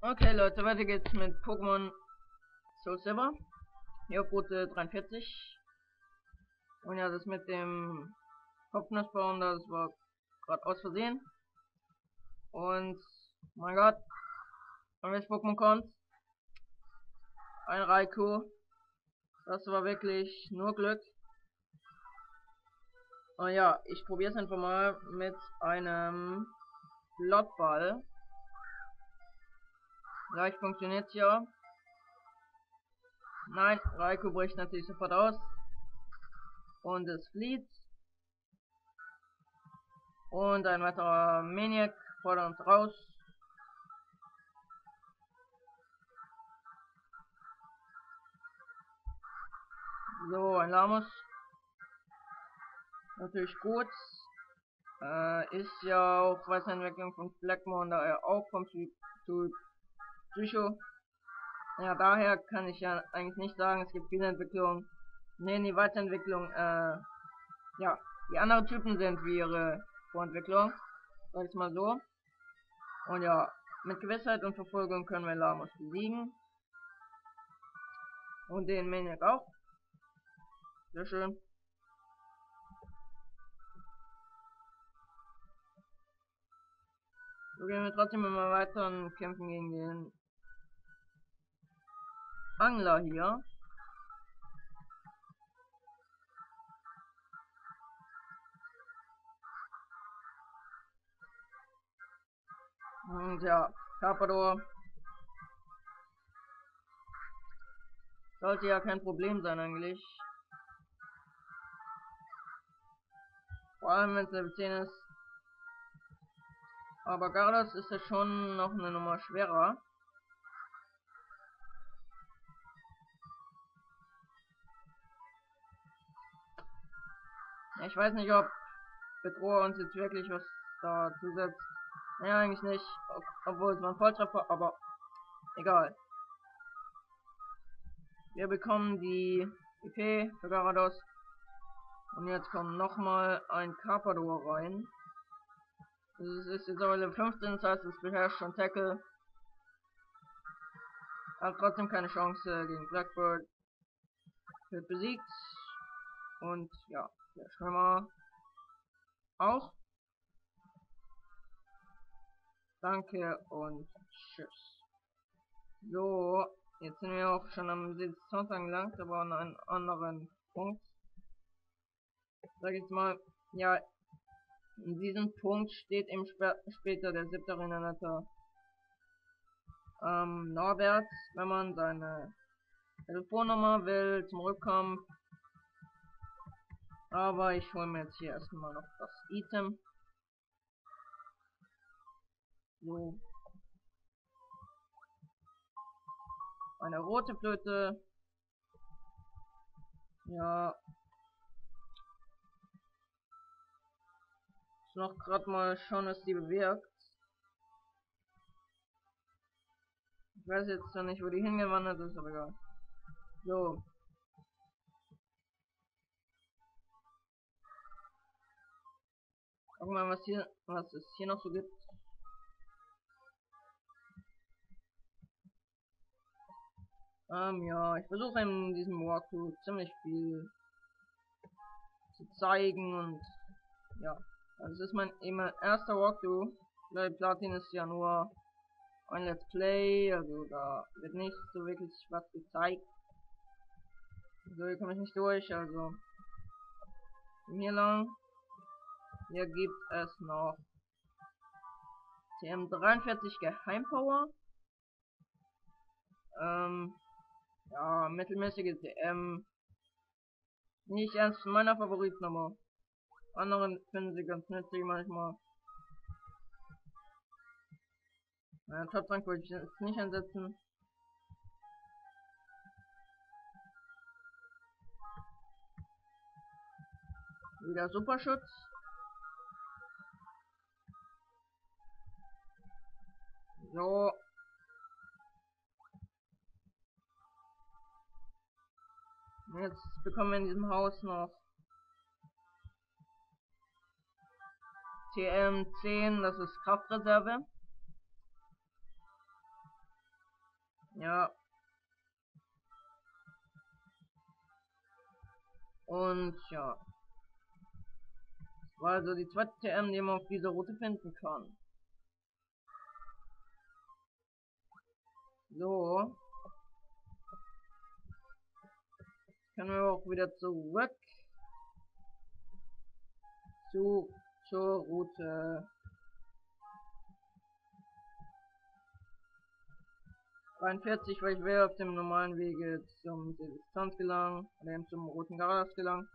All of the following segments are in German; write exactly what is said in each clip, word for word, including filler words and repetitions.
Okay Leute, weiter geht's mit Pokémon Soul Silver. Hier auf Route dreiundvierzig. Und ja, das mit dem Kopfnussbaum, das war gerade aus Versehen. Und, mein Gott, von welches Pokémon kommt? Ein Raikou. Das war wirklich nur Glück. Und ja, ich probiere es einfach mal mit einem Blockball. Vielleicht funktioniert ja. Nein, Raikou bricht natürlich sofort aus. Und es flieht. Und ein weiterer Maniac fordert uns raus. So, ein Lamus. Natürlich gut. Äh, ist ja auch Weiterentwicklung von Blackmon, daher auch vom Psy zu Psycho. Ja, daher kann ich ja eigentlich nicht sagen, es gibt viele Entwicklungen. Ne, die Weiterentwicklung, äh, ja, die anderen Typen sind wie ihre Vorentwicklung. Sag ich mal so. Und ja, mit Gewissheit und Verfolgung können wir Lamus besiegen. Und den Maniac auch. Sehr schön. So gehen wir trotzdem immer weiter und kämpfen gegen den Angler hier. Und ja, Carpador sollte ja kein Problem sein eigentlich. Vor allem wenn es Level zehn ist. Aber Gyarados ist ja schon noch eine Nummer schwerer. Ich weiß nicht, ob Bedroher uns jetzt wirklich was da zusetzt. Naja, eigentlich nicht. Ob obwohl es war ein Volltreffer, aber egal. Wir bekommen die I P für Gyarados. Und jetzt kommt nochmal ein Carpador rein. Das ist jetzt aber Level fünfzehn, das heißt, es beherrscht schon Tackle. Hat trotzdem keine Chance gegen Blackbird. Wird besiegt. Und ja, der Schwimmer auch. Danke und tschüss. So, jetzt sind wir auch schon am Sitzung angelangt, aber an einem anderen Punkt. Sag ich jetzt mal, ja, in diesem Punkt steht eben sp später der siebte Arenaleiter ähm, Norbert, wenn man seine Telefonnummer will zum Rückkommen. Aber ich hole mir jetzt hier erstmal noch das Item. So. Eine rote Flöte. Ja. Ich noch gerade mal schauen, was die bewirkt. Ich weiß jetzt noch nicht, wo die hingewandert ist, aber egal. So. Gucken wir mal, was hier, was es hier noch so gibt. Ähm, ja, ich versuche in diesem Walkthrough ziemlich viel zu zeigen und ja. Also es ist mein, eben mein erster Walkthrough. Weil Platin ist ja nur ein Let's Play, also da wird nicht so wirklich was gezeigt. So, hier komme ich nicht durch, also hier lang. Hier gibt es noch T M dreiundvierzig Geheimpower. Ähm, ja, mittelmäßige T M. Nicht ernst meiner Favoriten, aber anderen finden sie ganz nützlich manchmal. Naja, Top-Rank wollte ich jetzt nicht einsetzen. Wieder Superschutz. So. Jetzt bekommen wir in diesem Haus noch T M zehn, das ist Kraftreserve. Ja. Und ja. Das war also die zweite T M, die man auf dieser Route finden kann. So. Können wir auch wieder zurück zu zur Route dreiundvierzig, weil ich will auf dem normalen Wege zum Distanz gelangen, oder eben zum roten Garadas gelangen.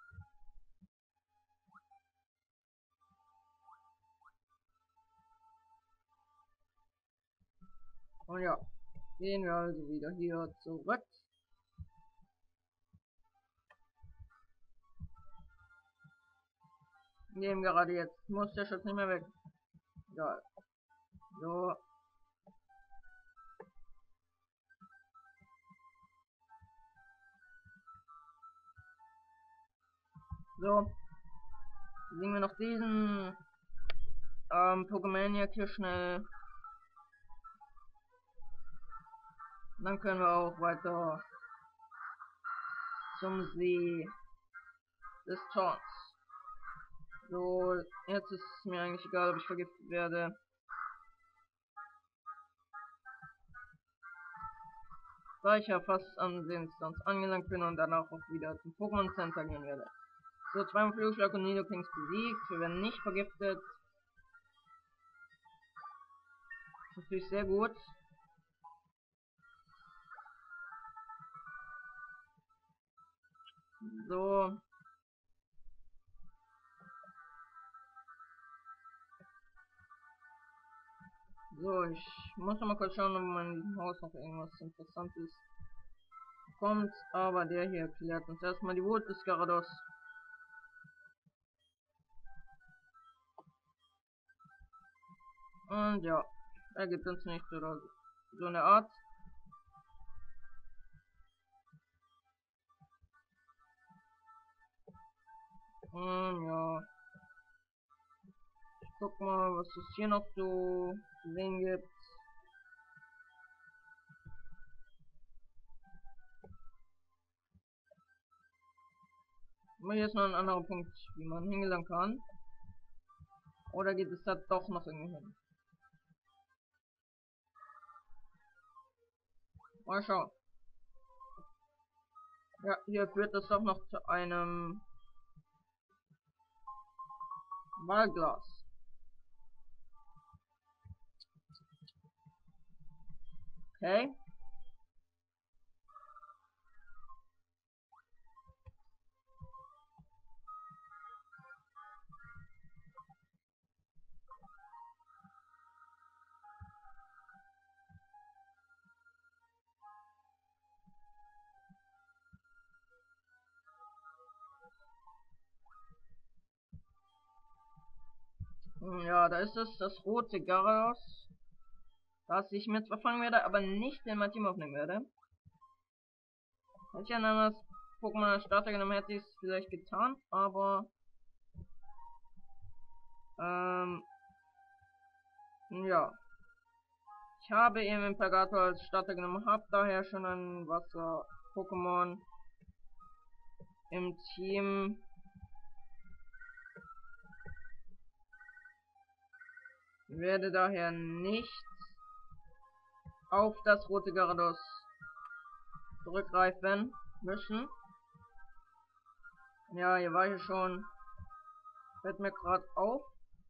Und ja, gehen wir also wieder hier zurück. Nehmen gerade jetzt, muss der Schutz nicht mehr weg. Egal. So. So. Sehen wir noch diesen ähm, Pokemaniac hier schnell. Und dann können wir auch weiter zum See des Taunts. So, jetzt ist es mir eigentlich egal, ob ich vergiftet werde. Da ich ja fast an der Instanz angelangt bin und danach auch wieder zum Pokémon Center gehen werde. So, zweimal Flugschlag und Nidokings besiegt. Wir werden nicht vergiftet. Das ist natürlich sehr gut. So. So, ich muss noch mal kurz schauen, ob in diesem Haus noch irgendwas Interessantes kommt. Aber der hier klärt uns erstmal die Wut des Gyarados. Und ja, er gibt uns nichts oder so eine Art. Und ja. Ich guck mal, was es hier noch so zu sehen gibt. Aber hier ist noch ein anderer Punkt, wie man hingelangen kann. Oder geht es da doch noch irgendwie hin? Mal schauen. Ja, hier führt es doch noch zu einem Wahlglas. Okay. Ja, da ist es, das rote Gyarados, das ich mir zwar fangen werde, aber nicht in mein Team aufnehmen werde. Hätte ich ein anderes Pokémon als Starter genommen, hätte ich es vielleicht getan, aber ähm, ja. Ich habe eben Imperator als Starter genommen, habe daher schon ein Wasser-Pokémon im Team. Werde daher nicht auf das rote Gyarados zurückgreifen müssen. Ja, hier war ich schon. Fällt mir gerade auf.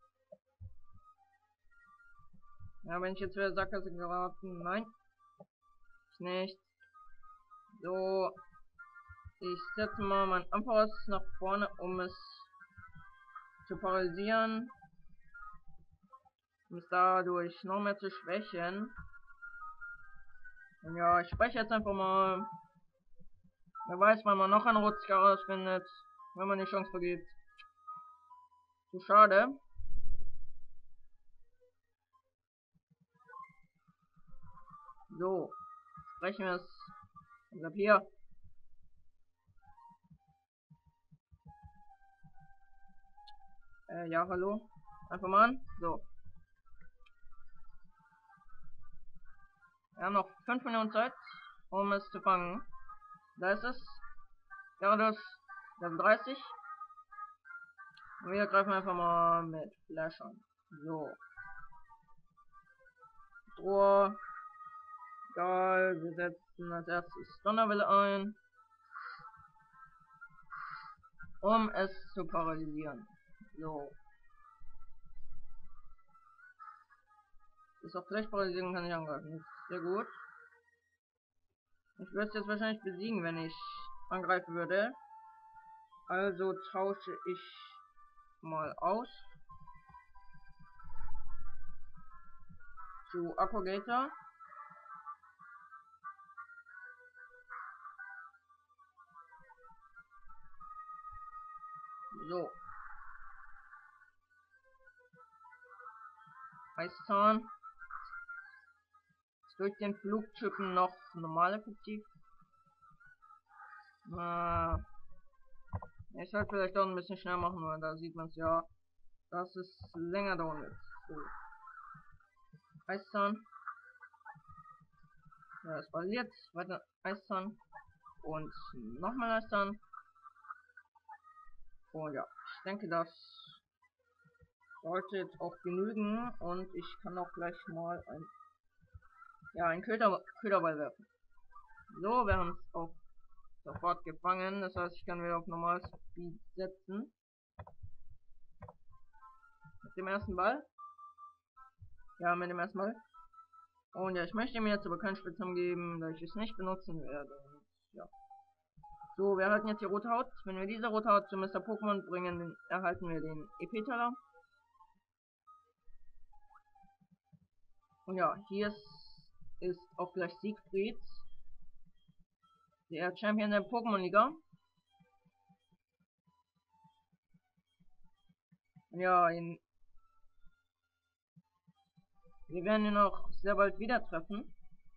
Ja, wenn ich jetzt wieder Sackgasse geraten. Nein. Ich nicht. So. Ich setze mal mein Ampharos nach vorne, um es zu paralysieren. Um es dadurch noch mehr zu schwächen. Und ja, ich spreche jetzt einfach mal. Wer weiß, wann man noch ein rotes Gyarados findet, wenn man die Chance vergibt. Zu schade. So, sprechen wir es. Ich hab hier. Äh, ja, hallo. Einfach mal an. So. Er haben noch fünf Minuten Zeit, um es zu fangen. Da ist es. Gyarados Level dreißig. Und wir greifen einfach mal mit Flash an. So. Droh. Egal, wir setzen als erstes Donnerwelle ein. Um es zu paralysieren. So. Ist auch gleich paralysieren, kann ich angreifen. Sehr gut. Ich würde es jetzt wahrscheinlich besiegen, wenn ich angreifen würde. Also tausche ich mal aus. Zu Aquagator. So. Eiszahn. Ist durch den Flugtypen noch normal effektiv. Äh, ich sollte vielleicht auch ein bisschen schnell machen, weil da sieht man es ja, dass es länger dauern wird. So. Eiszahn. Ja, es verliert. Weiter Eiszahn. Und nochmal Eiszahn. Und ja, ich denke, das sollte jetzt auch genügen. Und ich kann auch gleich mal ein, ja, einen Köder, Köderball werfen. So, wir haben es auch sofort gefangen. Das heißt, ich kann wieder auf normales Speed setzen. Mit dem ersten Ball. Ja, mit dem ersten Ball. Und ja, ich möchte mir jetzt aber keinen Spitzhand geben, da ich es nicht benutzen werde. Und, ja. So, wir erhalten jetzt die rote Haut. Wenn wir diese rote Haut zu Mister Pokémon bringen, erhalten wir den E P-Teller. Und ja, hier ist, ist auch gleich Siegfried, der Champion der Pokémon-Liga. Ja, ihn, wir werden ihn auch sehr bald wieder treffen.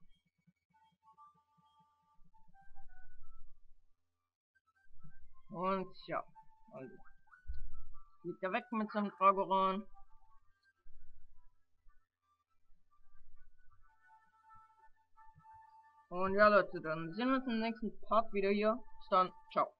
Und ja, also fliegt er weg mit seinem Dragoran. Und ja Leute, dann sehen wir uns im nächsten Part wieder hier. Bis dann, ciao.